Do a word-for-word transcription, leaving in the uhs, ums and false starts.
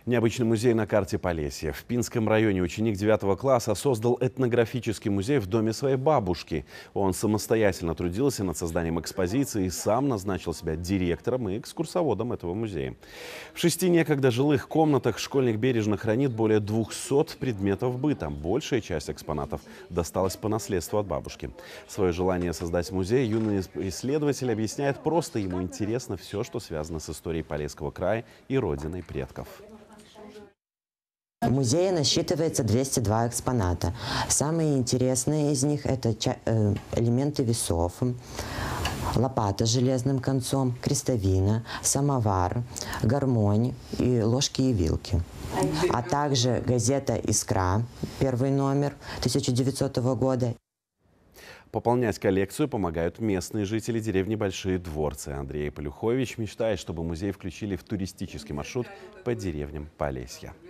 Необычный музей на карте Полесья. В Пинском районе ученик девятого класса создал этнографический музей в доме своей бабушки. Он самостоятельно трудился над созданием экспозиции и сам назначил себя директором и экскурсоводом этого музея. В шести некогда жилых комнатах школьник бережно хранит более двухсот предметов быта. Большая часть экспонатов досталась по наследству от бабушки. Свое желание создать музей юный исследователь объясняет просто: ему интересно все, что связано с историей Полесского края и родиной предков. В музее насчитывается двести два экспоната. Самые интересные из них – это элементы весов, лопата с железным концом, крестовина, самовар, гармонь и ложки и вилки. А также газета «Искра», первый номер тысяча девятисотого года. Пополнять коллекцию помогают местные жители деревни Большие Дворцы. Андрей Полюхович мечтает, чтобы музей включили в туристический маршрут по деревням Полесья.